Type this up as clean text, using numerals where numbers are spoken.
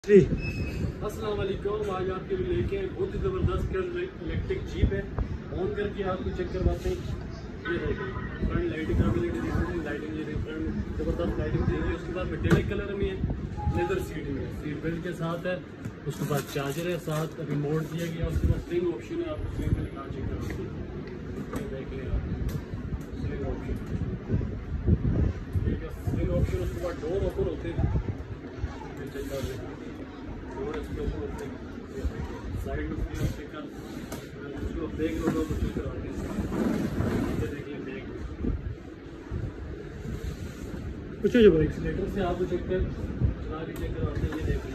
जी अस्सलाम वालेकुम। आज आपके लिए लेके आए बहुत ही ज़बरदस्त इलेक्ट्रिक जीप है। ऑन करके आपको चेक करवाते हैं। ये देखिए फ्रंट लाइटिंग लाइटिंग ये फ्रंट ज़बरदस्त लाइटिंग दी है। उसके बाद मेटेलिक कलर में है, लेदर सीट में है, सीट बेल्ट के साथ है। उसके बाद चार्जर है, साथ रिमोट दिया गया। उसके बाद स्विंग ऑप्शन है, आपको स्विंग में निकाल चेक करवाते हैं। देख लें आप स्विंग ऑप्शन, ठीक है स्विंग ऑप्शन। उसके बाद डोर ओपन होते हैं, चेक कर लें साइड में स्टिकर उसको ब्रेक लोगों को चेक करवाते हैं। देख लें ब्रेक पूछो जो भाई एक्सीलेटर से आपको चेक कर चला के चेक करवाते हैं। ये देख